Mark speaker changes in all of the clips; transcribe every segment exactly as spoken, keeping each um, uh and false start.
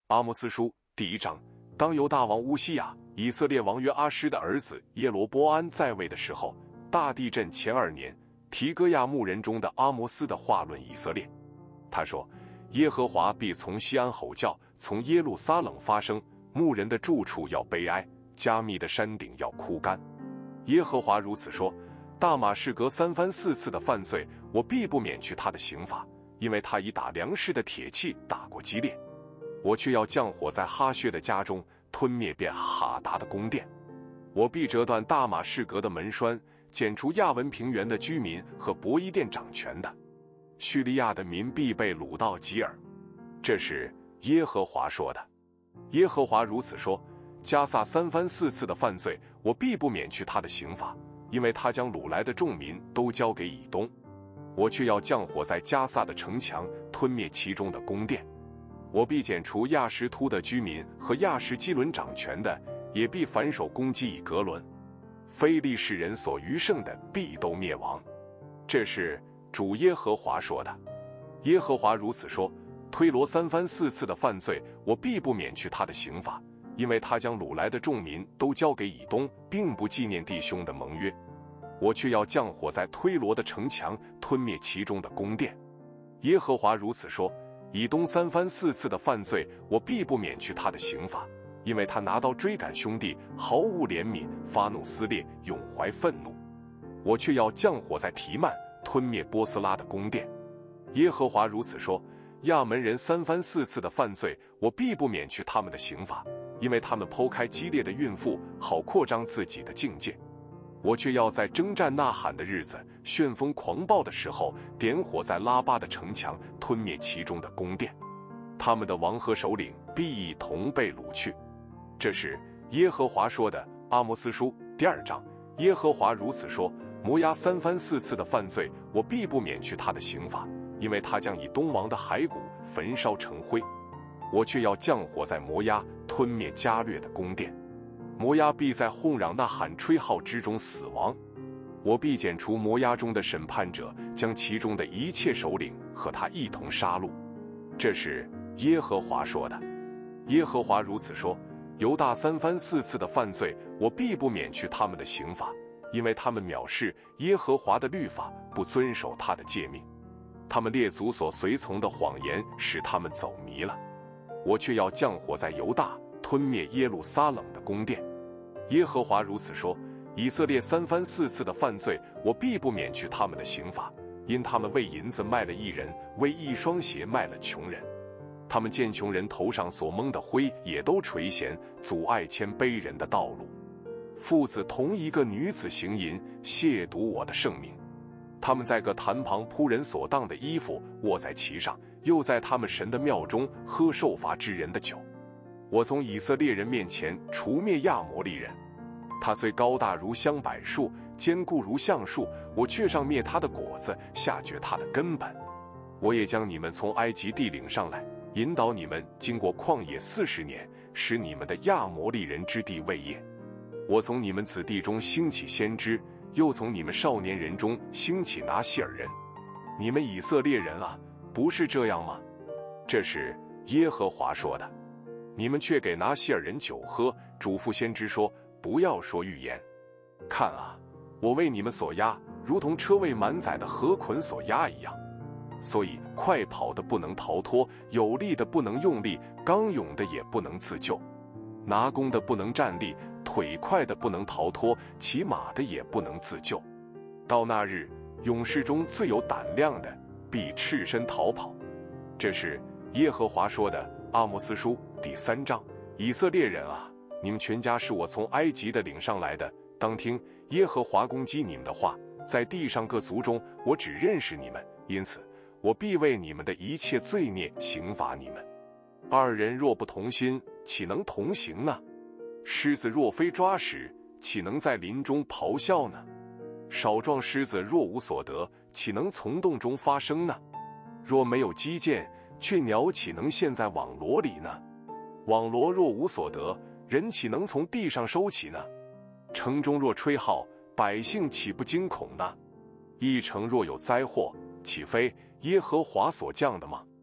Speaker 1: 阿摩斯书第一章，当犹大王乌西雅、以色列王约阿施的儿子耶罗波安在位的时候，大地震前二年，提哥亚牧人中的阿摩斯的话论以色列。他说：耶和华必从西安吼叫，从耶路撒冷发声，牧人的住处要悲哀，加密的山顶要枯干。耶和华如此说：大马士革三番四次的犯罪，我必不免去他的刑罚，因为他以打粮食的铁器打过基列。我却要降火在哈薛的家中，吞灭遍哈达的宫殿。我必折断大马士革的门栓，剪除亚文平原的居民和伯伊甸掌权的。叙利亚的民必被掳到吉尔。这是耶和华说的。耶和华如此说：加萨三番四次的犯罪，我必不免去他的刑罚，因为他将掳来的众民都交给以东。我却要降火在加萨的城墙，吞灭其中的宫殿。我必剪除亚什突的居民和亚什基伦掌权的，也必反手攻击以格伦。非利士人所余剩的必都灭亡。这是主耶和华说的。耶和华如此说：推罗三番四次的犯罪，我必不免去他的刑罚，因为他将掳来的众民都交给以东，并不纪念弟兄的盟约。我却要降火在推罗的城墙，吞灭其中的宫殿。耶和华如此说：以东三番四次的犯罪，我必不免去他的刑罚，因为他拿刀追赶兄弟，毫无怜悯，发怒撕裂，永怀愤怒。我却要降火在提曼，吞灭波斯拉的宫殿。耶和华如此说：亚门人三番四次的犯罪，我必不免去他们的刑罚，因为他们剖开激烈的孕妇，好扩张自己的境界。我却要在征战呐喊的日子，旋风狂暴的时候，点火在拉巴的城墙，吞灭其中的宫殿。他们的王和首领必一同被掳去。这是耶和华说的。阿摩斯书第二章，耶和华如此说：摩押三番四次的犯罪，我必不免去他的刑罚，因为他将以东王的骸骨焚烧成灰。我却要降火在摩押，吞灭加略的宫殿。摩押必在哄嚷呐喊吹号之中死亡。我必剪除摩押中的审判者，将其中的一切首领和他一同杀戮。这是耶和华说的。耶和华如此说：犹大三番四次的犯罪，我必不免去他们的刑罚，因为他们藐视耶和华的律法，不遵守他的诫命。他们列祖所随从的谎言使他们走迷了。我却要降火在犹大，吞灭耶路撒冷的宫殿。耶和华如此说：以色列三番四次的犯罪，我必不免去他们的刑罚，因他们为银子卖了一人，为一双鞋卖了穷人。他们见穷人头上所蒙的灰也都垂涎，阻碍谦卑人的道路。父子同一个女子行淫，亵渎我的圣名。他们在各坛旁铺人所当的衣服，卧在其上，又在他们神的庙中喝受罚之人的酒。我从以色列人面前除灭亚摩利人，他虽高大如香柏树，坚固如橡树，我却上灭他的果子，下绝他的根本。我也将你们从埃及地领上来，引导你们经过旷野四十年，使你们的亚摩利人之地为业。我从你们子弟中兴起先知，又从你们少年人中兴起拿细尔人。你们以色列人啊，不是这样吗？这是耶和华说的。你们却给拿细尔人酒喝，嘱咐先知说：不要说预言。看啊，我为你们所压，如同车为满载的河捆所压一样。所以快跑的不能逃脱，有力的不能用力，刚勇的也不能自救。拿弓的不能站立，腿快的不能逃脱，骑马的也不能自救。到那日，勇士中最有胆量的必赤身逃跑。这是耶和华说的。阿摩斯书第三章，以色列人啊，你们全家是我从埃及的领上来的，当听耶和华攻击你们的话。在地上各族中，我只认识你们，因此我必为你们的一切罪孽刑罚你们。二人若不同心，岂能同行呢？狮子若非抓食，岂能在林中咆哮呢？少壮狮子若无所得，岂能从洞中发声呢？若没有击剑，却鸟岂能陷在网罗里呢？网罗若无所得，人岂能从地上收起呢？城中若吹号，百姓岂不惊恐呢？一城若有灾祸，岂非耶和华所降的吗？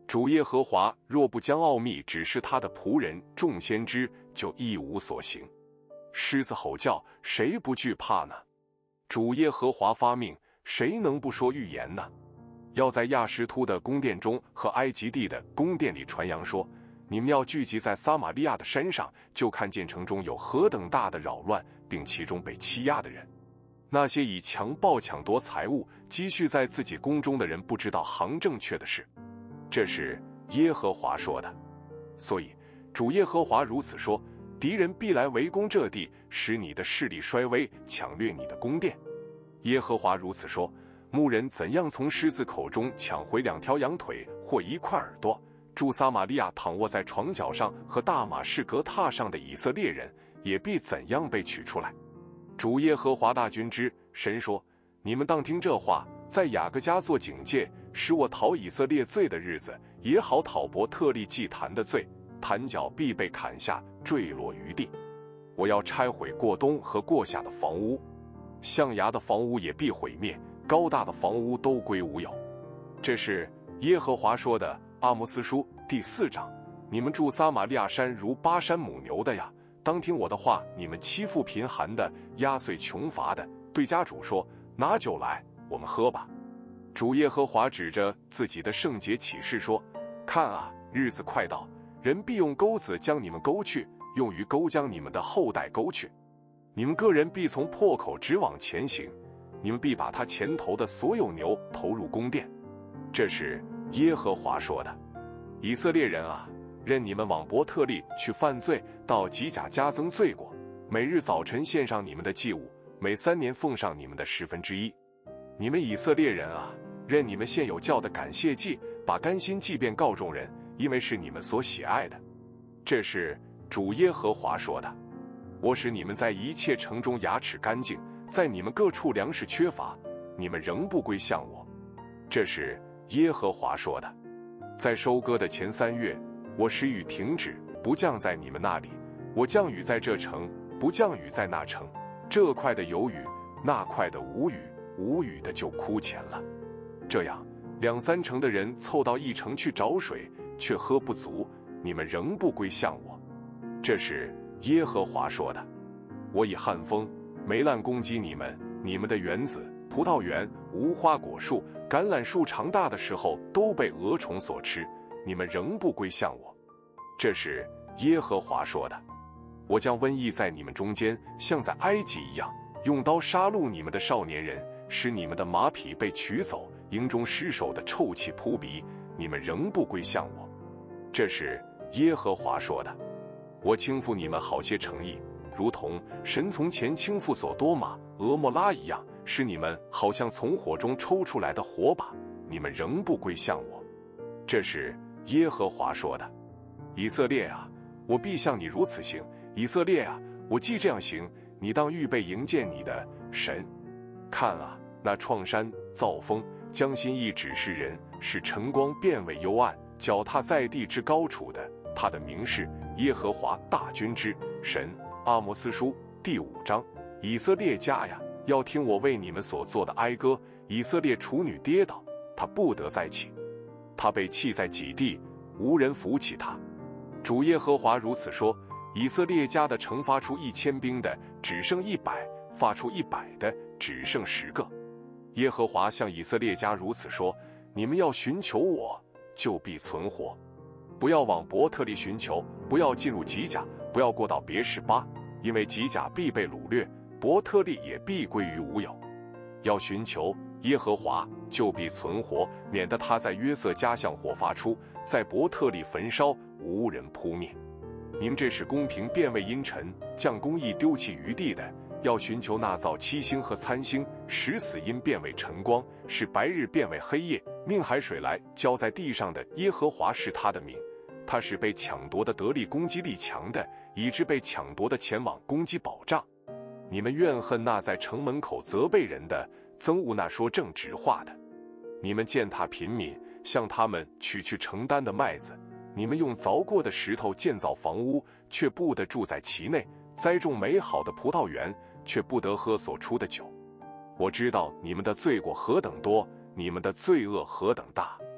Speaker 1: 主耶和华若不将奥秘指示他的仆人众先知，就一无所行。狮子吼叫，谁不惧怕呢？主耶和华发命，谁能不说预言呢？要在亚实突的宫殿中和埃及地的宫殿里传扬说，你们要聚集在撒玛利亚的山上，就看见城中有何等大的扰乱，并其中被欺压的人。那些以强暴抢夺财物积蓄在自己宫中的人，不知道行正确的事。这是耶和华说的。所以主耶和华如此说，敌人必来围攻这地，使你的势力衰微，抢掠你的宫殿。耶和华如此说，牧人怎样从狮子口中抢回两条羊腿或一块耳朵，住撒玛利亚躺卧在床脚上和大马士革榻上的以色列人，也必怎样被取出来。主耶和华大军之神说，你们当听这话，在雅各家做警戒，使我讨以色列罪的日子，也好讨伯特利祭坛的罪，坛角必被砍下，坠落于地。我要拆毁过东和过夏的房屋，象牙的房屋也必毁灭，高大的房屋都归无有。这是耶和华说的。阿摩斯书第四章，你们住撒玛利亚山如巴山母牛的呀，当听我的话，你们欺负贫寒的，压碎穷乏的，对家主说，拿酒来，我们喝吧。主耶和华指着自己的圣洁启示说，看啊，日子快到，人必用钩子将你们勾去，用鱼钩将你们的后代勾去。你们个人必从破口直往前行，你们必把他前头的所有牛投入宫殿。这是耶和华说的。以色列人啊，任你们往伯特利去犯罪，到吉甲加增罪过，每日早晨献上你们的祭物，每三年奉上你们的十分之一。你们以色列人啊，任你们现有教的感谢祭，把甘心祭便告众人，因为是你们所喜爱的。这是主耶和华说的。我使你们在一切城中牙齿干净，在你们各处粮食缺乏，你们仍不归向我。这是耶和华说的。在收割的前三月，我使雨停止，不降在你们那里；我降雨在这城，不降雨在那城。这块的有雨，那块的无雨，无雨的就枯乾了。这样，两三成的人凑到一城去找水，却喝不足，你们仍不归向我。这是耶和华说的。我以旱风、霉烂攻击你们，你们的园子、葡萄园、无花果树、橄榄树长大的时候，都被蛾虫所吃，你们仍不归向我。这是耶和华说的。我将瘟疫在你们中间，像在埃及一样，用刀杀戮你们的少年人，使你们的马匹被取走，营中尸首的臭气扑鼻，你们仍不归向我。这是耶和华说的。我倾覆你们好些城邑，如同神从前倾覆所多玛、俄摩拉一样，使你们好像从火中抽出来的火把，你们仍不归向我。这是耶和华说的。以色列啊，我必向你如此行；以色列啊，我既这样行，你当预备迎接你的神。看啊，那创山造风，将心意指示人，使晨光变为幽暗，脚踏在地之高处的，他的名是耶和华大军之神。阿摩斯书第五章。以色列家呀，要听我为你们所做的哀歌。以色列处女跌倒，她不得再起，她被弃在己地，无人扶起她。主耶和华如此说：以色列家的城发出一千兵的，只剩一百；发出一百的，只剩十个。耶和华向以色列家如此说：你们要寻求我，就必存活。不要往伯特利寻求，不要进入吉甲，不要过到别是巴，因为吉甲必被掳掠，伯特利也必归于无有。要寻求耶和华，就必存活，免得他在约瑟家向火发出，在伯特利焚烧，无人扑灭。你们这使公平变为阴沉，将公义丢弃于地的，要寻求那造七星和参星，使死阴变为晨光，使白日变为黑夜，命海水来浇在地上的耶和华是他的名。他使被抢夺的得力攻击力强的，以致被抢夺的前往攻击保障。你们怨恨那在城门口责备人的，憎恶那说正直话的。你们践踏贫民，向他们取去承担的麦子。你们用凿过的石头建造房屋，却不得住在其内；栽种美好的葡萄园，却不得喝所出的酒。我知道你们的罪过何等多，你们的罪恶何等大。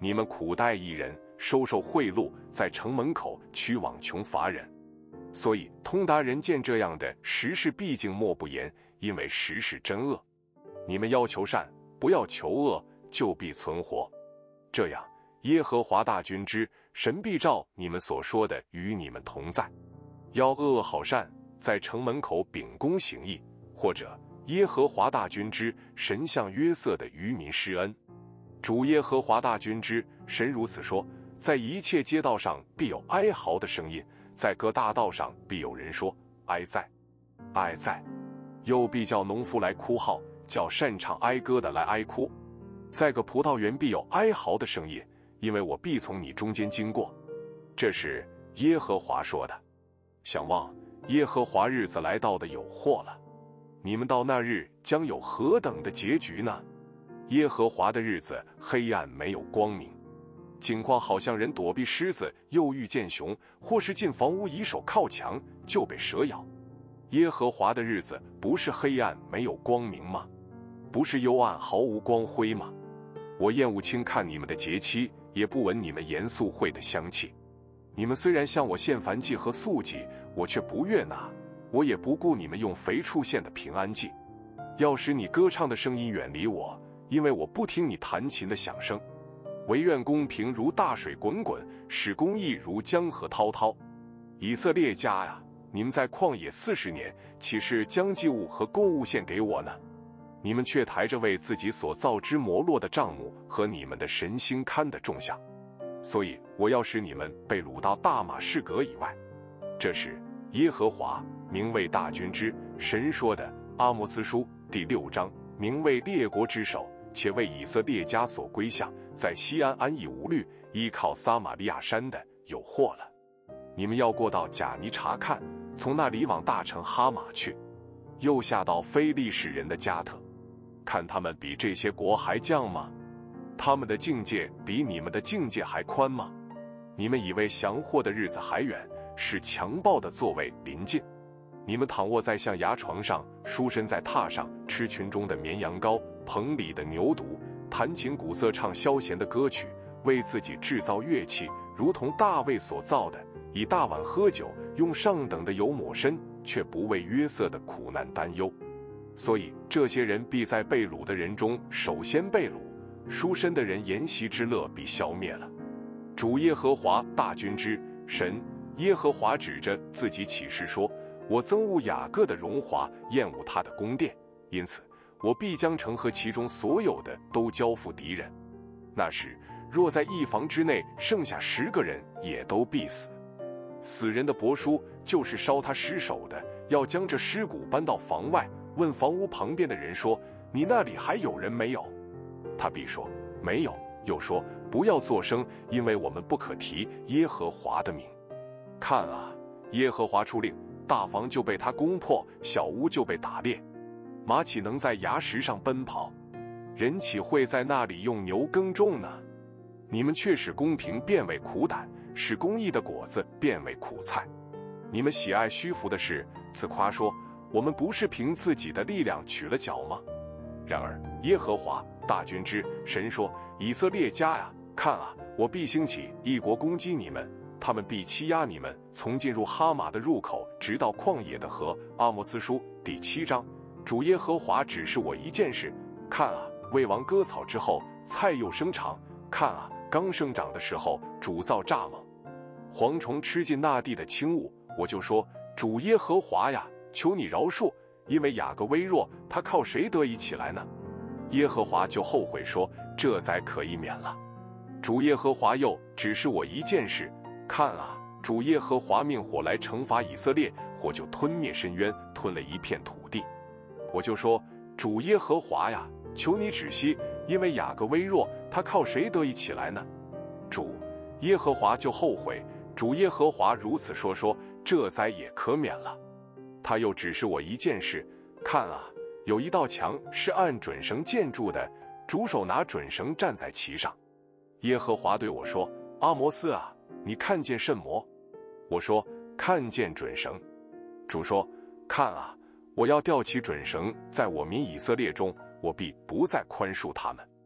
Speaker 1: 你们苦待一人，收受贿赂，在城门口驱往穷乏人。所以通达人见这样的时事，毕竟莫不言，因为时事真恶。你们要求善，不要求恶，就必存活。这样，耶和华大军之神必照你们所说的与你们同在。要恶恶好善，在城门口秉公行义，或者耶和华大军之神向约瑟的渔民施恩。主耶和华大军之神如此说：在一切街道上必有哀嚎的声音，在各大道上必有人说：哀哉，哀哉！又必叫农夫来哭号，叫擅唱哀歌的来哀哭。在个葡萄园必有哀嚎的声音，因为我必从你中间经过。这是耶和华说的。想望耶和华日子来到的有祸了，你们到那日将有何等的结局呢？耶和华的日子黑暗没有光明，景况好像人躲避狮子，又遇见熊，或是进房屋以手靠墙，就被蛇咬。耶和华的日子不是黑暗没有光明吗？不是幽暗毫无光辉吗？我厌恶轻看你们的节期，也不闻你们严肃会的香气。你们虽然向我献燔祭和素祭，我却不悦纳，我也不顾你们用肥畜献的平安祭。要使你歌唱的声音远离我，因为我不听你弹琴的响声。惟愿公平如大水滚滚，使公义如江河滔滔。以色列家呀，你们在旷野四十年，岂是将祭物和供物献给我呢？你们却抬着为自己所造之摩洛的帐幕和你们的神星龛的众像，所以我要使你们被掳到大马士革以外。这是耶和华名为大军之神说的。阿摩斯书第六章，名为列国之首，且为以色列家所归向，在西安安逸无虑，依靠撒玛利亚山的有祸了。你们要过到贾尼查看，从那里往大城哈马去，又下到非利士人的加特，看他们比这些国还犟吗？他们的境界比你们的境界还宽吗？你们以为降祸的日子还远，使强暴的座位临近。你们躺卧在象牙床上，舒身在榻上，吃群中的绵羊羔，棚里的牛犊，弹琴鼓瑟，唱消闲的歌曲，为自己制造乐器，如同大卫所造的，以大碗喝酒，用上等的油抹身，却不为约瑟的苦难担忧。所以这些人必在被掳的人中首先被掳，舒身的人筵席之乐必消灭了。主耶和华大军之神耶和华指着自己起誓说：我憎恶雅各的荣华，厌恶他的宫殿，因此我必将城和其中所有的都交付敌人。那时若在一房之内剩下十个人，也都必死。死人的帛书就是烧他尸首的，要将这尸骨搬到房外，问房屋旁边的人说：你那里还有人没有？他必说没有，又说不要作声，因为我们不可提耶和华的名。看啊，耶和华出令，大房就被他攻破，小屋就被打裂。马岂能在崖石上奔跑？人岂会在那里用牛耕种呢？你们却使公平变为苦胆，使公义的果子变为苦菜。你们喜爱虚浮的事，自夸说：我们不是凭自己的力量取了脚吗？然而耶和华大军之神说：以色列家呀，看啊，我必兴起一国攻击你们，他们必欺压你们，从进入哈马的入口，直到旷野的河。阿摩斯书第七章。主耶和华指示我一件事：看啊，未王割草之后，菜又生长；看啊，刚生长的时候，主造蚱蜢，蝗虫吃尽那地的轻物。我就说：主耶和华呀，求你饶恕，因为雅各微弱，他靠谁得以起来呢？耶和华就后悔说：这灾可以免了。主耶和华又指示我一件事：看啊，主耶和华命火来惩罚以色列，火就吞灭深渊，吞了一片土地。我就说：主耶和华呀，求你止息，因为雅各微弱，他靠谁得以起来呢？主耶和华就后悔。主耶和华如此说说，这灾也可免了。他又指示我一件事：看啊，有一道墙是按准绳建筑的，主手拿准绳站在其上。耶和华对我说：阿摩斯啊，你看见甚么？我说：看见准绳。主说：看啊，我要吊起准绳，在我民以色列中，我必不再宽恕他们。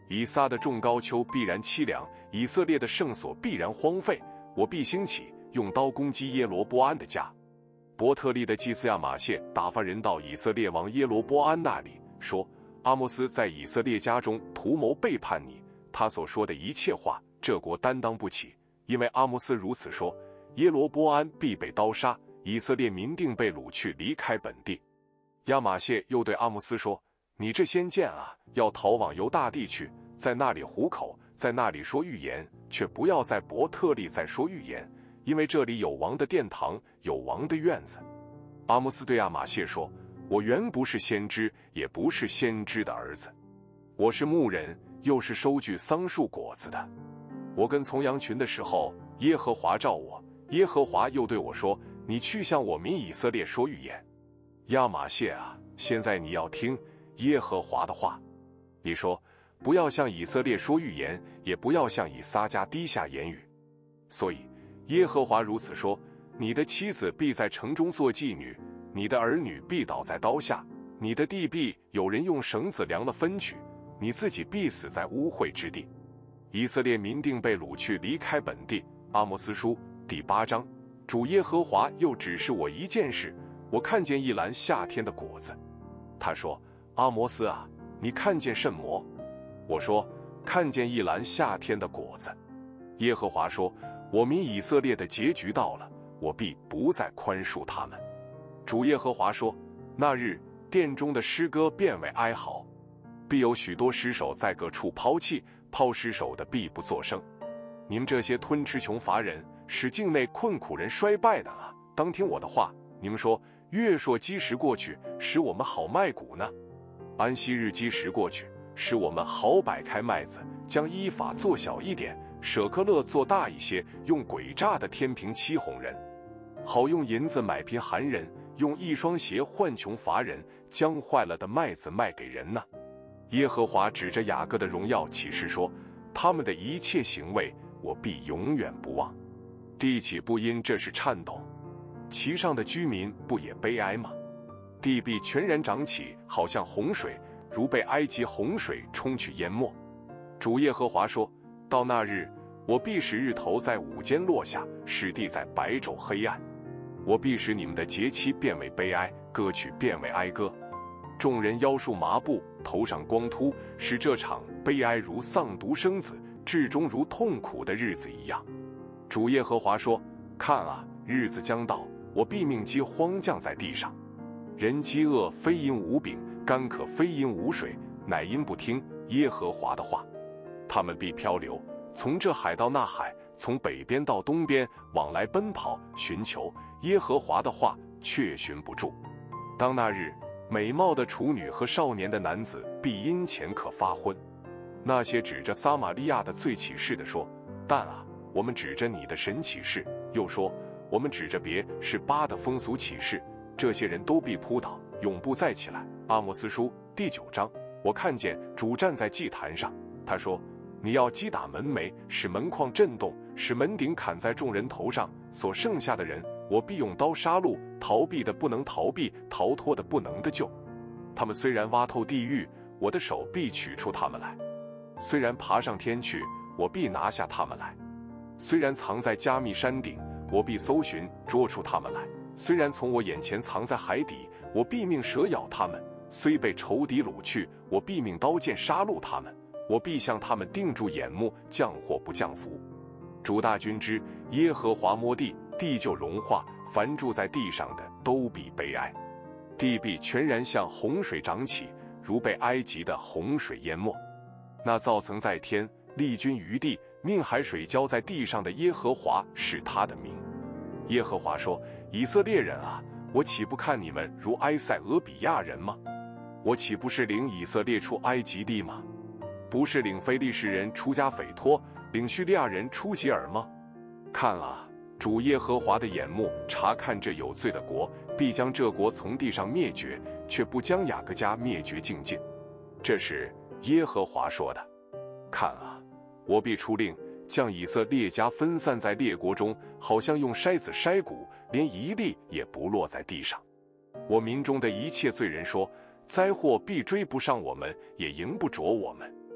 Speaker 1: 以撒的众高丘必然凄凉，以色列的圣所必然荒废。我必兴起，用刀攻击耶罗波安的家。伯特利的祭司亚玛谢打发人到以色列王耶罗波安那里，说：阿摩斯在以色列家中图谋背叛你，他所说的一切话，这国担当不起。因为阿摩斯如此说，耶罗波安必被刀杀，以色列民定被掳去，离开本地。亚玛谢又对阿摩斯说：你这先见啊，要逃往犹大地去，在那里糊口，在那里说预言，却不要在伯特利再说预言，因为这里有王的殿堂，有王的院子。阿摩斯对亚玛谢说：我原不是先知，也不是先知的儿子，我是牧人，又是收据桑树果子的。我跟从羊群的时候，耶和华召我，耶和华又对我说：你去向我民以色列说预言。亚玛谢啊，现在你要听耶和华的话。你说，不要向以色列说预言，也不要向以撒家低下言语。所以耶和华如此说：你的妻子必在城中做妓女，你的儿女必倒在刀下，你的地必有人用绳子量了分取，你自己必死在污秽之地。以色列民定被掳去，离开本地。阿摩斯书第八章。主耶和华又指示我一件事，我看见一篮夏天的果子。他说：阿摩斯啊，你看见甚么？我说：看见一篮夏天的果子。耶和华说：我民以色列的结局到了，我必不再宽恕他们。主耶和华说：那日殿中的诗歌变为哀嚎，必有许多尸首在各处抛弃，抛尸首的必不作声。你们这些吞吃穷乏人，使境内困苦人衰败的啊，当听我的话。你们说，月朔基时过去，使我们好卖谷呢；安息日基时过去，使我们好摆开麦子，将依法做小一点，舍克勒做大一些，用诡诈的天平欺哄人，好用银子买贫寒人，用一双鞋换穷乏人，将坏了的麦子卖给人呢。耶和华指着雅各的荣耀起誓说：他们的一切行为，我必永远不忘。地岂不因这事颤抖？其上的居民不也悲哀吗？地必全然长起，好像洪水，如被埃及洪水冲去淹没。主耶和华说：到那日，我必使日头在午间落下，使地在白昼黑暗。我必使你们的节期变为悲哀，歌曲变为哀歌。众人腰束麻布，头上光秃，使这场悲哀如丧独生子，至终如痛苦的日子一样。主耶和华说：看啊，日子将到，我必命饥荒降在地上，人饥饿非因无饼，干渴非因无水，乃因不听耶和华的话。他们必漂流，从这海到那海，从北边到东边，往来奔跑，寻求耶和华的话，却寻不住。当那日，美貌的处女和少年的男子必因钱可发昏。那些指着撒玛利亚的罪起誓的说：但啊，我们指着你的神起誓，又说我们指着别是巴的风俗起誓，这些人都必扑倒，永不再起来。阿摩斯书第九章。我看见主站在祭坛上，他说：你要击打门楣，使门框震动，使门顶砍在众人头上，所剩下的人，我必用刀杀戮，逃避的不能逃避，逃脱的不能的救。他们虽然挖透地狱，我的手必取出他们来；虽然爬上天去，我必拿下他们来；虽然藏在加密山顶，我必搜寻捉出他们来；虽然从我眼前藏在海底，我必命蛇咬他们；虽被仇敌掳去，我必命刀剑杀戮他们；我必向他们定住眼目，降祸不降福。主大军之耶和华摸地，地就融化，凡住在地上的都必悲哀。地必全然像洪水涨起，如被埃及的洪水淹没。那造曾在天，立君于地，命海水浇在地上的耶和华是他的名。耶和华说：以色列人啊，我岂不看你们如埃塞俄比亚人吗？我岂不是领以色列出埃及地吗？不是领非利士人出加斐托，领叙利亚人出吉尔吗？看啊，主耶和华的眼目察看这有罪的国，必将这国从地上灭绝，却不将雅各家灭绝净尽。这是耶和华说的。看啊，我必出令，将以色列家分散在列国中，好像用筛子筛谷，连一粒也不落在地上。我民中的一切罪人说：灾祸必追不上我们，也迎不着我们。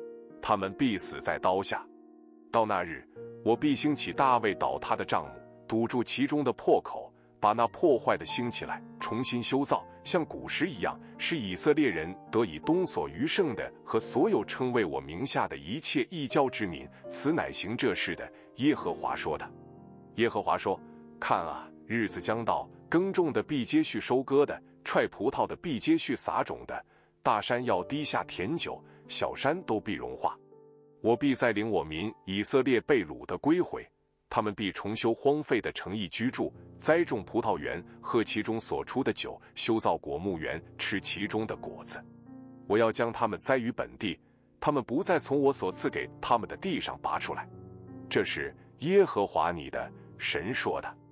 Speaker 1: 他们必死在刀下。到那日，我必兴起大卫倒塌的帐幕，堵住其中的破口，把那破坏的兴起来，重新修造，像古时一样，使以色列人得以东所余剩的和所有称为我名下的一切异教之民。此乃行这事的耶和华说的。耶和华说：看啊，日子将到，耕种的必接续收割的，踹葡萄的必接续撒种的，大山要滴下甜酒，小山都必融化。我必再领我民以色列被掳的归回，他们必重修荒废的城邑居住，栽种葡萄园，喝其中所出的酒，修造果木园，吃其中的果子。我要将他们栽于本地，他们不再从我所赐给他们的地上拔出来。这是耶和华你的神说的。